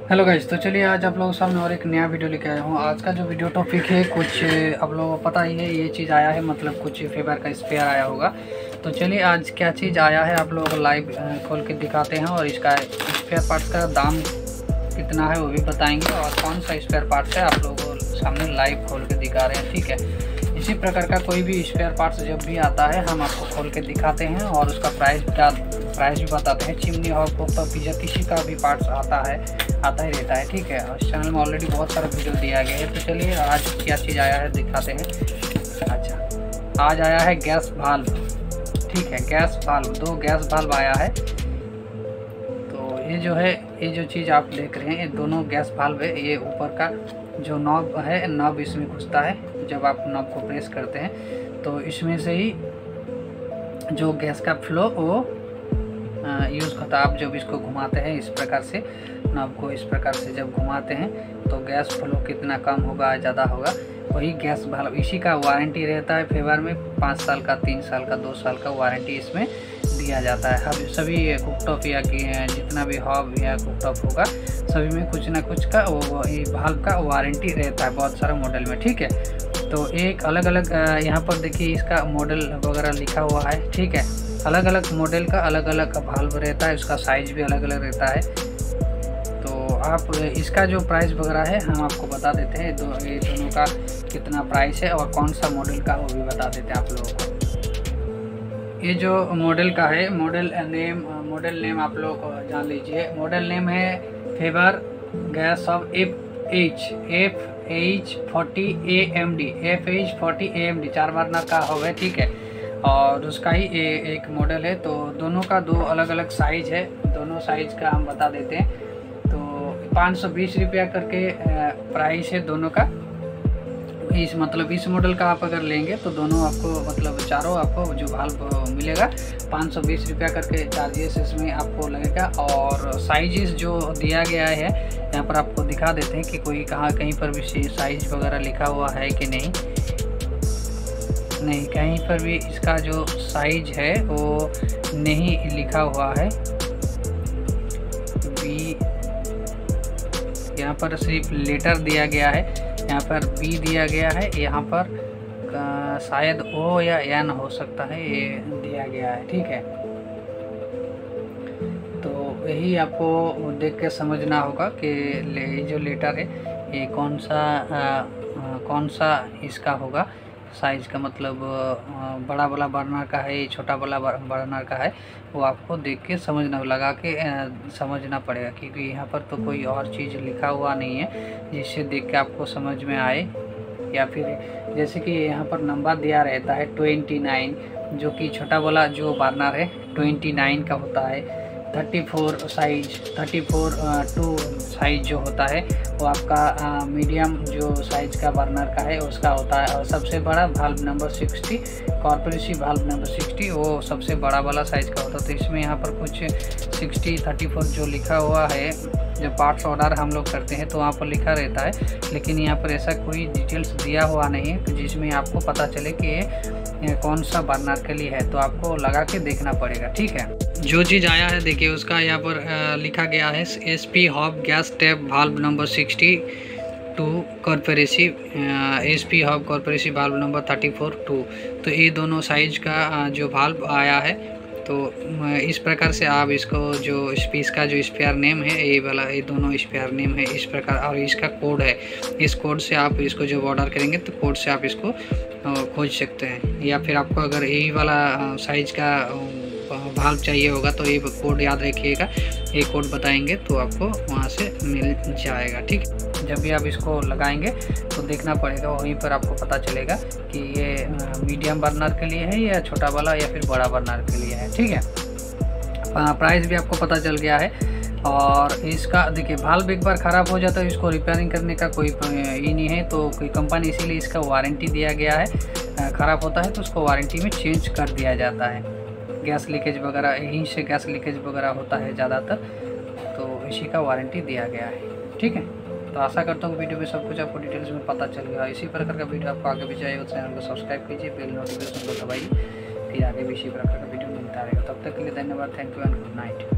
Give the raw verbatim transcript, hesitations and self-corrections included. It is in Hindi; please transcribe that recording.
हेलो गाइस, तो चलिए आज आप लोगों के सामने और एक नया वीडियो लेके आया हूँ। आज का जो वीडियो टॉपिक है कुछ आप लोगों को पता ही है, ये चीज़ आया है मतलब कुछ फेबर का स्पेयर आया होगा। तो चलिए आज क्या चीज़ आया है आप लोगों को लाइव खोल के दिखाते हैं और इसका स्पेयर पार्ट्स का दाम कितना है वो भी बताएंगे और कौन सा स्पेयर पार्ट्स है आप लोगों को सामने लाइव खोल के दिखा रहे हैं। ठीक है, इसी प्रकार का कोई भी स्पेयर पार्ट्स जब भी आता है हम आपको खोल के दिखाते हैं और उसका प्राइस क्या प्राइस भी बताते हैं। चिमनी और कुकर पिज़्ज़ा किसी का भी पार्ट्स आता है आता ही रहता है। ठीक है, इस चैनल में ऑलरेडी बहुत सारा वीडियो दिया गया है। तो चलिए आज क्या चीज़ आया है दिखाते हैं। अच्छा, आज आया है गैस वाल्व। ठीक है, गैस वाल्व, दो गैस वाल्व आया है। तो ये जो है ये जो चीज़ आप देख रहे हैं ये दोनों गैस वाल्व है। ये ऊपर का जो नॉब है, नॉब इसमें घुसता है। जब आप नॉब को प्रेस करते हैं तो इसमें से ही जो गैस का फ्लो वो यूज़ होता है। आप जब इसको घुमाते हैं इस प्रकार से, नॉब को इस प्रकार से जब घुमाते हैं तो गैस फ्लो कितना कम होगा ज़्यादा होगा, वही गैस वाल्व। इसी का वारंटी रहता है फेवर में, पाँच साल का, तीन साल का, दो साल का वारंटी इसमें दिया जाता है। अब सभी कुकटॉप या कि जितना भी हॉब या कुकटॉप होगा सभी में कुछ ना कुछ का वो वाल्व का वारंटी रहता है बहुत सारे मॉडल में। ठीक है, तो एक अलग अलग यहाँ पर देखिए इसका मॉडल वगैरह लिखा हुआ है। ठीक है, अलग अलग मॉडल का अलग अलग वाल्व रहता है, उसका साइज भी अलग अलग रहता है। तो आप इसका जो प्राइस वगैरह है हम आपको बता देते हैं, दो ये दोनों का कितना प्राइस है और कौन सा मॉडल का वो भी बता देते हैं आप लोगों को। ये जो मॉडल का है, मॉडल नेम मॉडल नेम आप लोग जान लीजिए। मॉडल नेम है Faber gas of F H F H forty A M D F H forty A M D चार बर्नर का होगा। ठीक है, और उसका ही ए, एक मॉडल है। तो दोनों का दो अलग अलग साइज है, दोनों साइज का हम बता देते हैं। तो पाँच सौ बीस रुपया करके प्राइस है दोनों का। इस मतलब इस मॉडल का आप अगर लेंगे तो दोनों आपको मतलब चारों आपको जो वाल्व मिलेगा पाँच सौ बीस रुपया करके चार्जेस इसमें आपको लगेगा। और साइजेस जो दिया गया है यहाँ पर आपको दिखा देते हैं कि कोई कहाँ कहीं पर भी साइज वगैरह लिखा हुआ है कि नहीं नहीं कहीं पर भी इसका जो साइज है वो नहीं लिखा हुआ है। बी यहाँ पर सिर्फ लेटर दिया गया है, यहाँ पर बी दिया गया है, यहाँ पर शायद ओ या एन हो सकता है ये दिया गया है। ठीक है, तो यही आपको देख के समझना होगा कि ले, जो लेटर है ये कौन सा आ, आ, कौन सा इसका होगा साइज़ का, मतलब बड़ा वाला बर्नर का है, छोटा वाला बर्नर का है, वो आपको देख के समझना लगा के समझना पड़ेगा। क्योंकि यहाँ पर तो कोई और चीज़ लिखा हुआ नहीं है जिससे देख के आपको समझ में आए। या फिर जैसे कि यहाँ पर नंबर दिया रहता है ट्वेंटी नाइन, जो कि छोटा वाला जो बर्नर है ट्वेंटी नाइन का होता है। Thirty four size thirty four two size जो होता है वो आपका मीडियम जो साइज़ का बर्नर का है उसका होता है। और सबसे बड़ा valve number sixty, corporative valve number sixty, वो सबसे बड़ा वाला साइज़ का होता है। तो इसमें यहाँ पर कुछ सिक्सटी थर्टी फोर जो लिखा हुआ है, जब पार्ट्स ऑर्डर हम लोग करते हैं तो वहाँ पर लिखा रहता है, लेकिन यहाँ पर ऐसा कोई डिटेल्स दिया हुआ नहीं है जिसमें आपको पता चले कि ये कौन सा बर्नर के लिए है। तो आपको लगा के देखना पड़ेगा। ठीक है, जो चीज़ आया है देखिए उसका यहाँ पर लिखा गया है S P hob gas tap valve number sixty two corporative S P hob corporative valve number thirty four two. तो ये दोनों साइज का जो वाल्व आया है, तो इस प्रकार से आप इसको जो स्पीस का जो स्पेयर नेम है ये वाला, ये दोनों स्पेयर नेम है इस प्रकार, और इसका कोड है। इस कोड से आप इसको जब ऑर्डर करेंगे तो कोड से आप इसको खोज सकते हैं। या फिर आपको अगर यही वाला साइज का वाल्व चाहिए होगा तो ये कोड याद रखिएगा, ये कोड बताएंगे तो आपको वहाँ से मिल जाएगा। ठीक, जब भी आप इसको लगाएंगे तो देखना पड़ेगा, वहीं पर आपको पता चलेगा कि ये मीडियम बर्नर के लिए है या छोटा वाला या फिर बड़ा बर्नर के लिए है। ठीक है, प्राइस भी आपको पता चल गया है। और इसका देखिए वाल्व एक बार ख़राब हो जाता है इसको रिपेयरिंग करने का कोई ही नहीं है, तो कोई कंपनी इसीलिए इसका वारंटी दिया गया है। ख़राब होता है तो उसको वारंटी में चेंज कर दिया जाता है। गैस लीकेज वगैरह, यहीं से गैस लीकेज वगैरह होता है ज़्यादातर, तो इसी का वारंटी दिया गया है। ठीक है, तो आशा करता हूँ वीडियो में सब कुछ आपको डिटेल्स में पता चल गया। इसी प्रकार का वीडियो आपको आगे भी चाहिए तो चैनल को सब्सक्राइब कीजिए, बेल नोटिफिकेशन को दबाइए, फिर आगे भी इसी प्रकार का वीडियो मिलता रहेगा। तब तक के लिए धन्यवाद, thank you and good night.